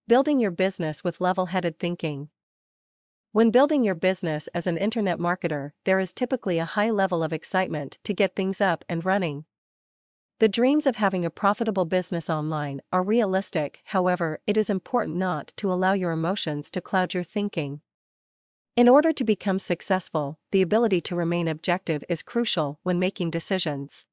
Building your business with level-headed thinking. When building your business as an internet marketer, there is typically a high level of excitement to get things up and running. The dreams of having a profitable business online are realistic, however, it is important not to allow your emotions to cloud your thinking. In order to become successful, the ability to remain objective is crucial when making decisions.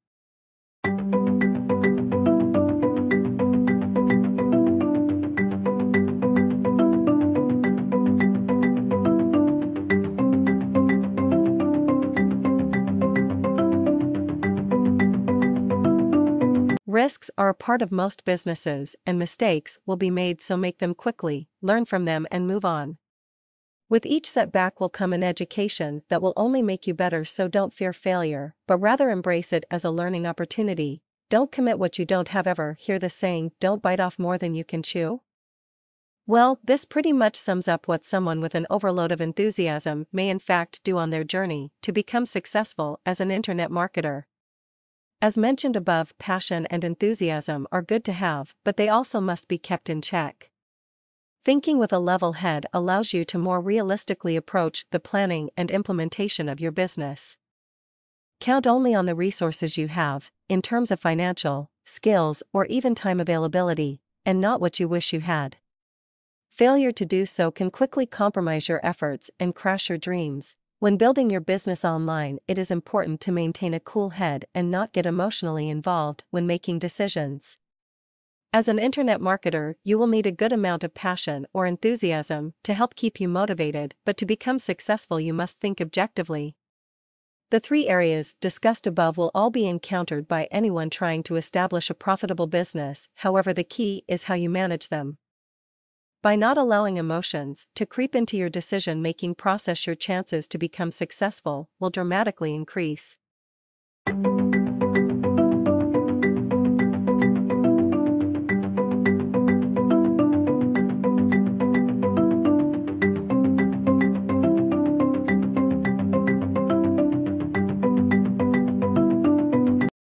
Risks are a part of most businesses, and mistakes will be made, so make them quickly, learn from them and move on. With each setback will come an education that will only make you better, so don't fear failure, but rather embrace it as a learning opportunity. Don't commit what you don't have. Ever hear the saying, don't bite off more than you can chew? Well, this pretty much sums up what someone with an overload of enthusiasm may in fact do on their journey to become successful as an internet marketer. As mentioned above, passion and enthusiasm are good to have, but they also must be kept in check. Thinking with a level head allows you to more realistically approach the planning and implementation of your business. Count only on the resources you have, in terms of financial, skills, or even time availability, and not what you wish you had. Failure to do so can quickly compromise your efforts and crash your dreams. When building your business online, it is important to maintain a cool head and not get emotionally involved when making decisions. As an internet marketer, you will need a good amount of passion or enthusiasm to help keep you motivated, but to become successful, you must think objectively. The 3 areas discussed above will all be encountered by anyone trying to establish a profitable business, however, the key is how you manage them. By not allowing emotions to creep into your decision-making process, your chances to become successful will dramatically increase.